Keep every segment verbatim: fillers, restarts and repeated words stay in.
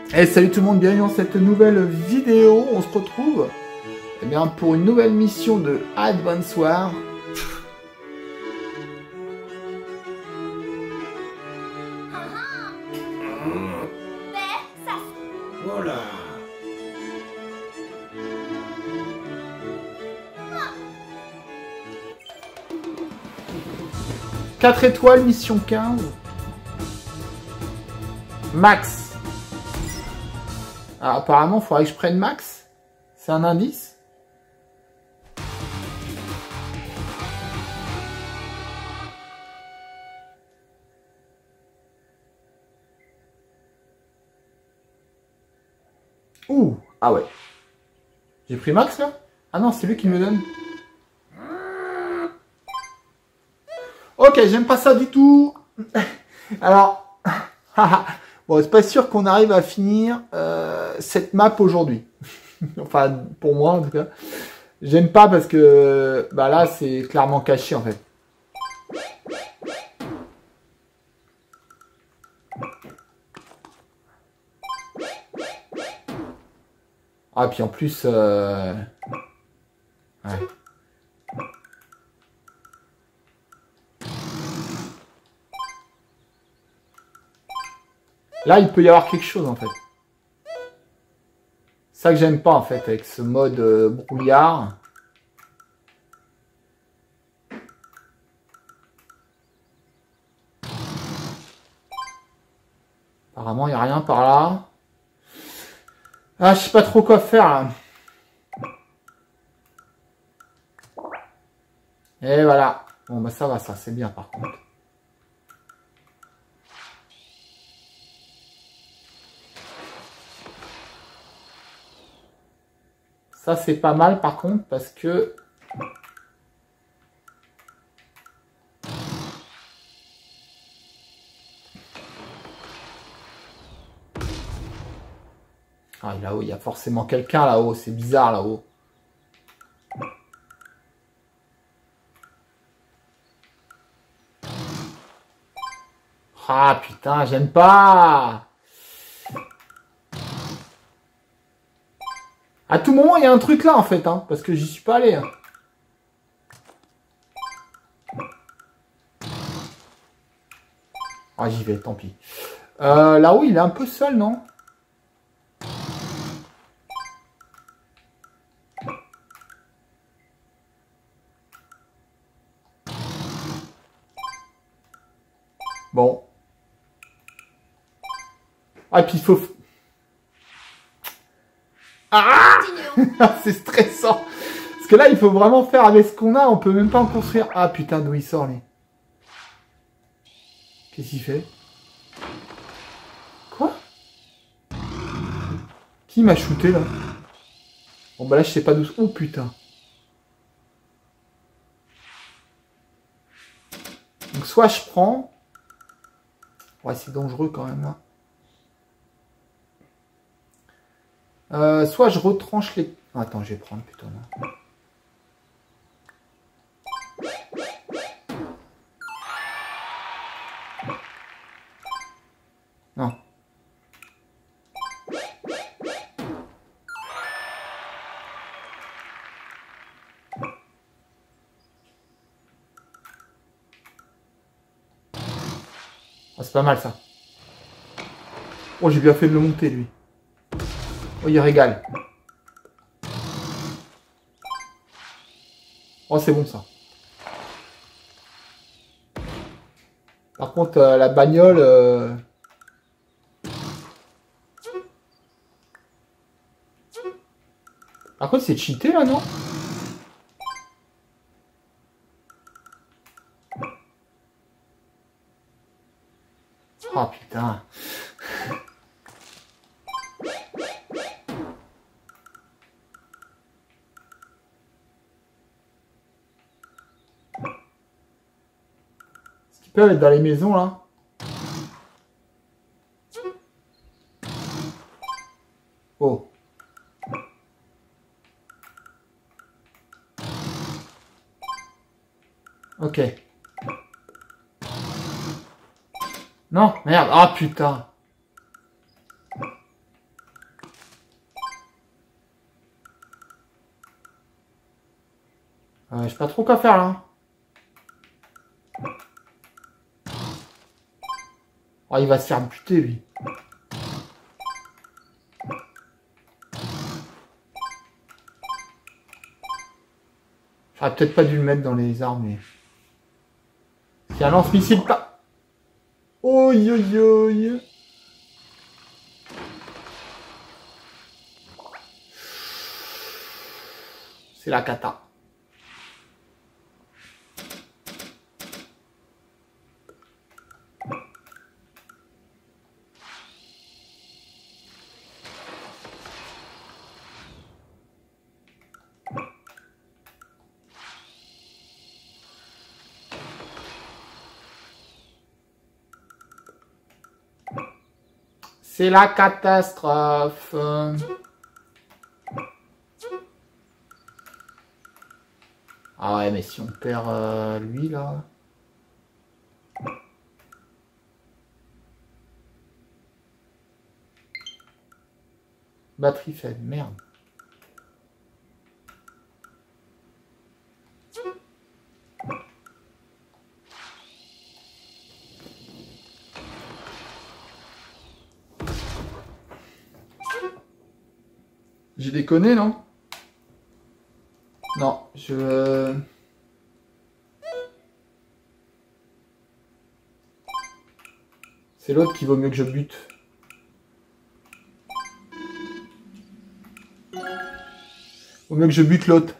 Et salut tout le monde, bienvenue dans cette nouvelle vidéo. On se retrouve eh bien, pour une nouvelle mission de Advance Wars. Voilà. quatre étoiles, mission quinze. Max. Alors, apparemment, il faudrait que je prenne Max. C'est un indice. Ouh, ah ouais. J'ai pris Max là? Ah non, c'est lui qui me donne. Ok, j'aime pas ça du tout. Alors, bon, c'est pas sûr qu'on arrive à finir euh, cette map aujourd'hui. Enfin, pour moi en tout cas. J'aime pas parce que bah là, c'est clairement caché en fait. Ah, puis en plus... Euh... Ouais. Là, il peut y avoir quelque chose, en fait. Ça que j'aime pas, en fait, avec ce mode euh, brouillard. Apparemment, il n'y a rien par là. Ah, je sais pas trop quoi faire, là. Et voilà. Bon, bah ça va, ça, c'est bien, par contre. Ça, c'est pas mal, par contre, parce que... Ah, là-haut, il y a forcément quelqu'un, là-haut. C'est bizarre, là-haut. Ah, putain, j'aime pas. À tout moment, il y a un truc là, en fait, hein, parce que j'y suis pas allé. Hein. Ah, j'y vais, tant pis. Euh, là-haut, il est un peu seul, non? Bon. Ah, et puis il faut... Ah c'est stressant. Parce que là, il faut vraiment faire avec ce qu'on a. On peut même pas en construire. Ah, putain, d'où il sort, lui? Qu'est-ce qu'il fait? Quoi? Qui m'a shooté, là? Bon, bah là, je sais pas d'où... Oh, putain. Donc, soit je prends... Ouais, c'est dangereux, quand même, là. Euh, soit je retranche les... Oh, attends, je vais prendre plutôt, là. Non. Oh, c'est pas mal, ça. Oh, j'ai bien fait de le monter, lui. Oh, il régale. Oh, c'est bon, ça. Par contre, euh, la bagnole... Euh... Par contre, c'est cheaté, là, non? Oh, putain. Est-ce qu'ils peuvent être dans les maisons, là? Oh. Ok. Non, merde. Ah, putain. Euh, je sais pas trop quoi faire là. Oh, il va se faire buter lui. J'aurais peut-être pas dû le mettre dans les armes, mais... Il y a un lance-missile pas. Oi, oi, oi. C'est la cata. C'est la catastrophe. Ah ouais, mais si on perd euh, lui, là... Batterie faible, merde. J'ai déconné, non? Non, je... C'est l'autre qui vaut mieux que je bute. Vaut mieux que je bute l'autre.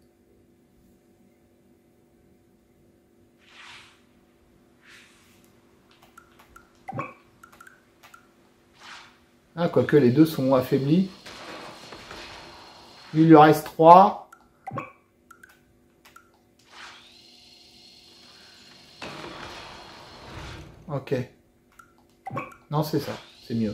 Ah, quoique les deux sont affaiblis. Il lui reste trois. Ok. Non, c'est ça. C'est mieux.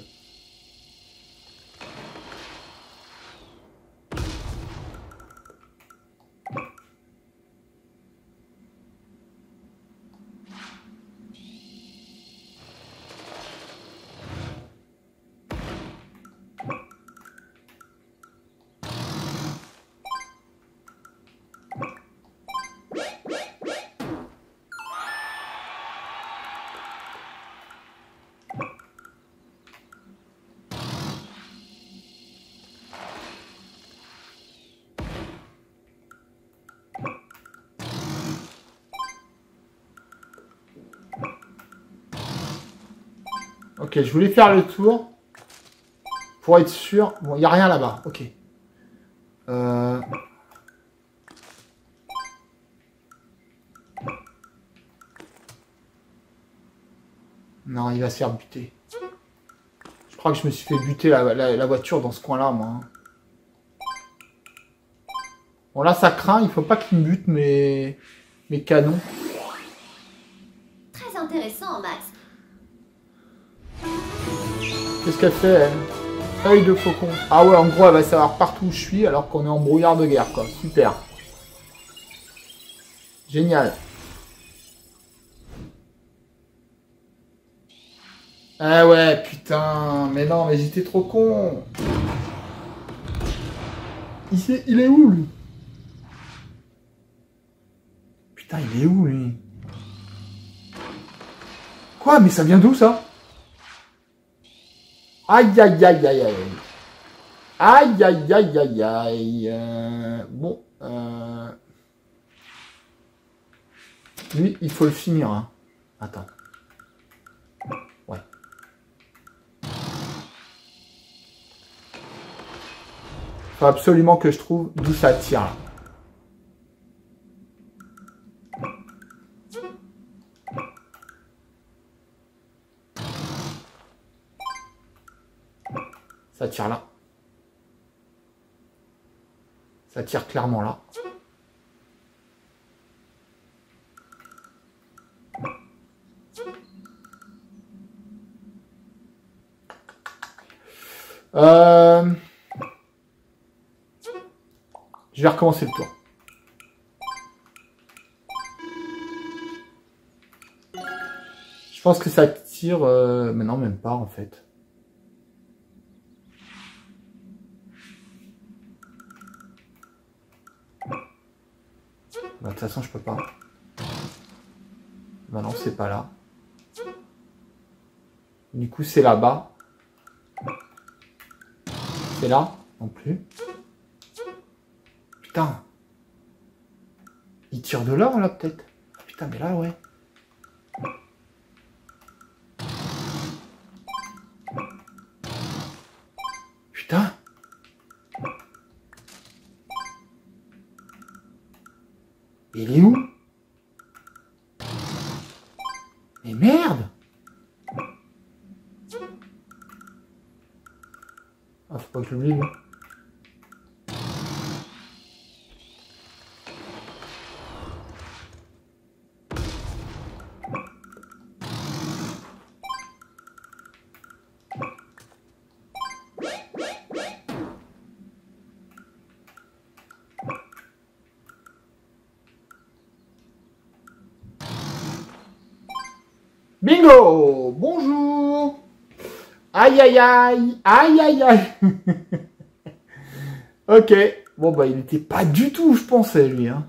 Ok, je voulais faire le tour. Pour être sûr. Bon, il n'y a rien là-bas. Ok. Euh... Non, il va se faire buter. Je crois que je me suis fait buter la, la, la voiture dans ce coin-là, moi. Bon, là, ça craint. Il faut pas qu'il me bute mes, mes canons. Très intéressant, Max. Qu'est-ce qu'elle fait, elle? Œil de faucon. Ah ouais, en gros, elle va savoir partout où je suis alors qu'on est en brouillard de guerre, quoi. Super. Génial. Ah ouais, putain. Mais non, mais j'étais trop con. Il, sait, il est où, lui? Putain, il est où, lui? Quoi? Mais ça vient d'où, ça? Aïe, aïe, aïe, aïe, aïe. Aïe, aïe, aïe, aïe, aïe. Euh, bon. Euh... Lui, il faut le finir. Hein. Attends. Ouais. Faut absolument que je trouve d'où ça tire. Là. Ça tire là. Ça tire clairement là. Euh... Je vais recommencer le tour. Je pense que ça tire... Euh... Mais non, même pas en fait. Bah, de toute façon, je peux pas. Bah non, c'est pas là. Du coup, c'est là-bas. C'est là non plus. Putain. Il tire de là, là, peut-être. Putain, mais là, ouais. Putain. Il est où? Mais merde! Ah, faut pas que je l'oublie, lui. Bingo! Bonjour! Aïe aïe aïe! Aïe aïe aïe! Ok. Bon bah il était pas du tout où je pensais lui. Hein.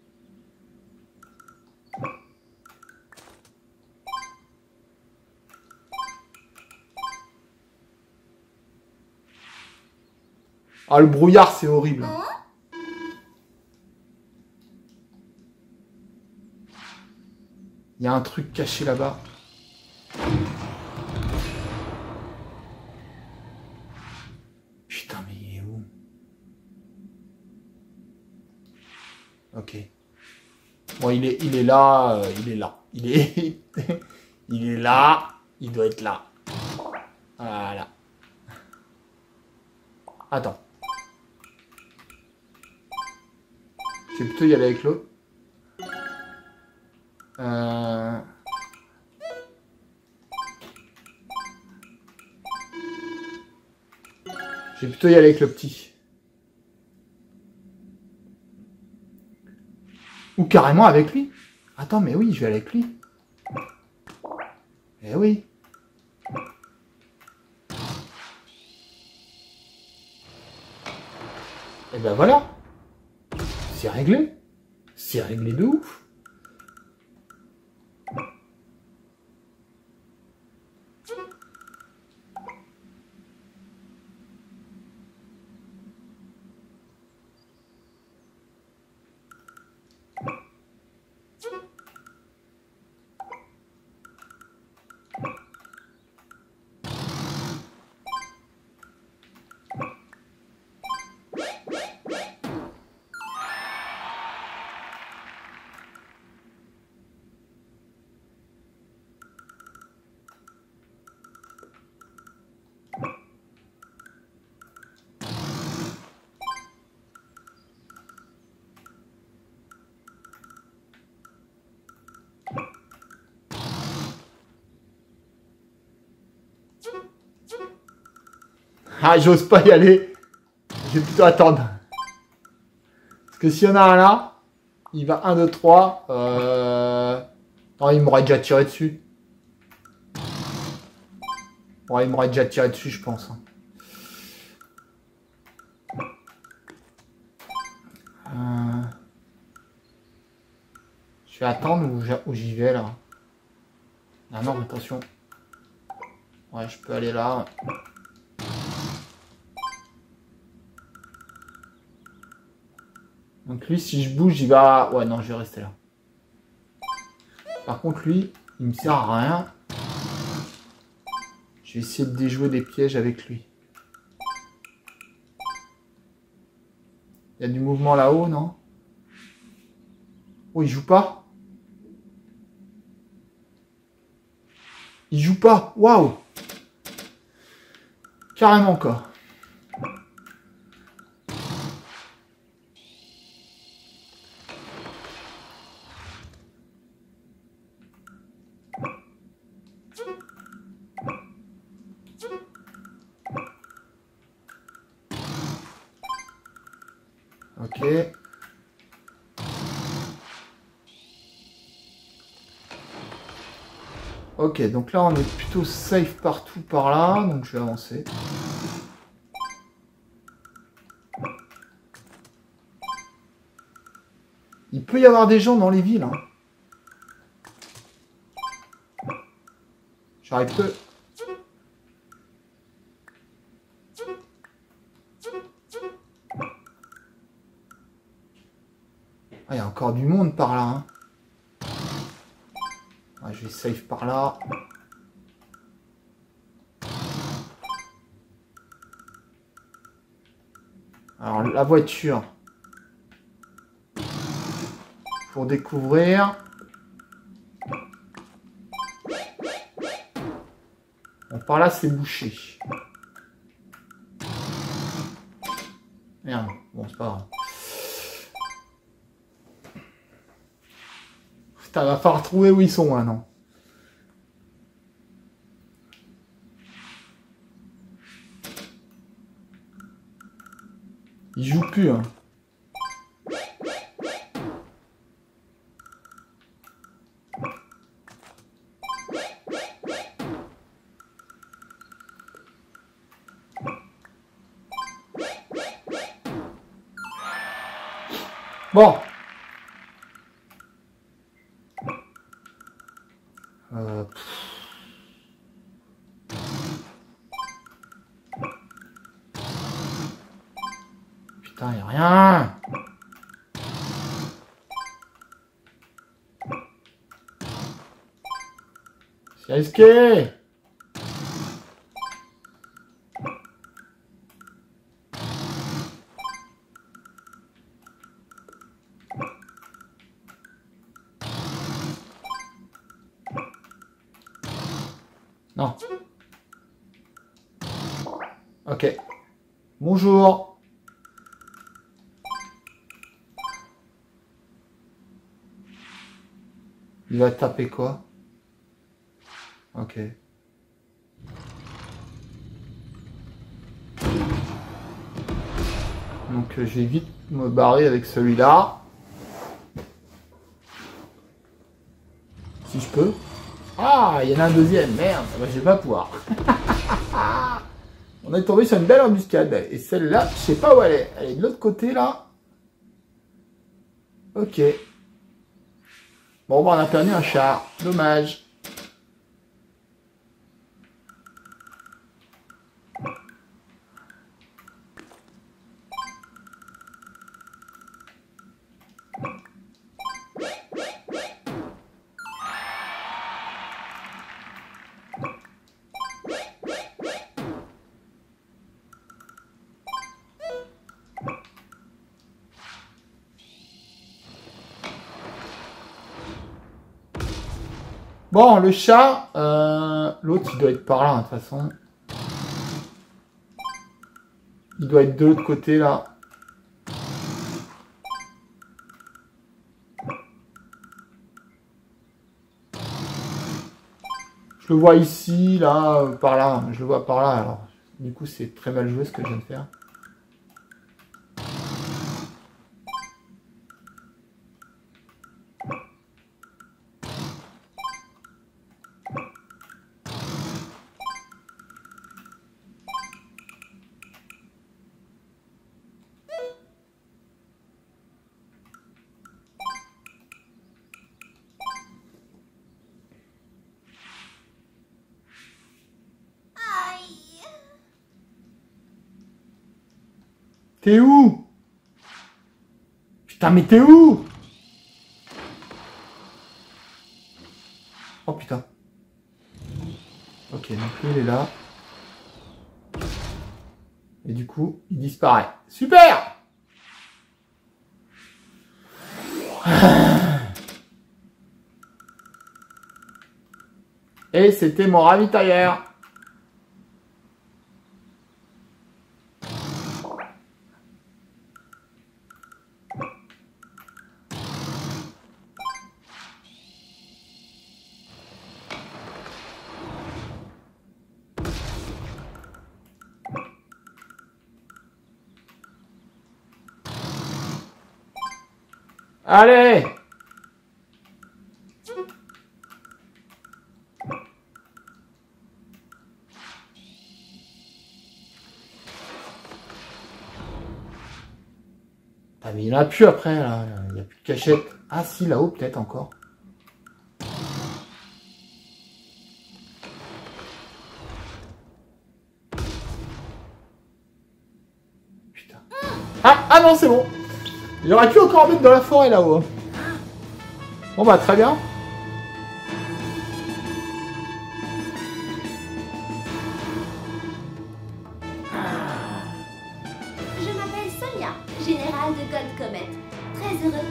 Ah le brouillard c'est horrible. Il y a un truc caché là-bas. Putain, mais il est où? Ok. Bon, il est, il est là. Euh, il est là. Il est, il est là. Il doit être là. Voilà. Attends. Je vais plutôt y aller avec l'autre. Euh... Je vais plutôt y aller avec le petit. Ou carrément avec lui. Attends, mais oui, je vais aller avec lui. Eh oui. Et ben voilà. C'est réglé. C'est réglé de ouf. Ah, j'ose pas y aller. Je vais plutôt attendre. Parce que s'il y en a un là, il va un, deux, trois. Euh... Non, il m'aurait déjà tiré dessus. Ouais, il m'aurait déjà tiré dessus, je pense. Euh... Je vais attendre où j'y vais là. Ah non, attention. Ouais, je peux aller là. Donc lui, si je bouge, il va... Ouais, non, je vais rester là. Par contre, lui, il me sert à rien. Je vais essayer de déjouer des pièges avec lui. Il y a du mouvement là-haut, non? Oh, il joue pas? Il joue pas? Waouh! Carrément, quoi. Ok. Ok, donc là on est plutôt safe partout par là, donc je vais avancer. Il peut y avoir des gens dans les villes. Hein. J'arrive peu. Ah, il y a encore du monde par là. Hein. Ah, je vais save par là. Alors, la voiture. Pour découvrir. Bon, par là, c'est bouché. Merde. Bon, c'est pas grave. Putain, va falloir trouver où ils sont maintenant. Ils jouent plus, hein. Bon. Euh... Putain, y a rien. C'est risqué. Non. Ok. Bonjour. Il va taper quoi? Ok. Donc euh, je vais vite me barrer avec celui-là. Si je peux. Ah, il y en a un deuxième, merde, bah, je vais pas pouvoir. On est tombé sur une belle embuscade. Et celle-là, je sais pas où elle est. Elle est de l'autre côté, là. Ok. Bon, bah, on a perdu un char. Dommage. Bon, le chat, euh, l'autre, il doit être par là, hein, de toute façon. Il doit être de l'autre côté, là. Je le vois ici, là, euh, par là. Je le vois par là, alors. Du coup, c'est très mal joué, ce que je viens de faire. T'es où? Putain, mais t'es où? Oh putain. Ok, donc lui, il est là. Et du coup, il disparaît. Super! Et c'était mon ravitailleur. Allez! Ah mais il n'y en a plus après, là. Il n'y a plus de cachette. Ah si, là-haut peut-être encore. Putain. Ah, ah non, c'est bon. Il aurait pu encore mettre dans la forêt là-haut. Bon bah très bien. Je m'appelle Sonia, générale de Gold Comet. Très heureux.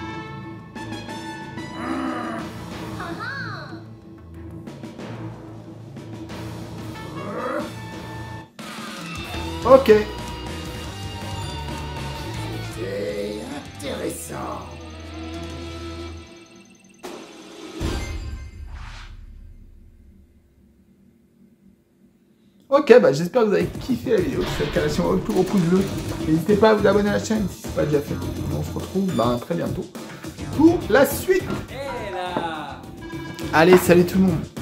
Ah ah. Ok. C'est intéressant. Ok, bah j'espère que vous avez kiffé la vidéo. Si c'est le cas, lâchez-moi votre plus gros pouce bleu. N'hésitez pas à vous abonner à la chaîne si ce n'est pas déjà fait. On se retrouve bah, très bientôt pour la suite. Allez, salut tout le monde.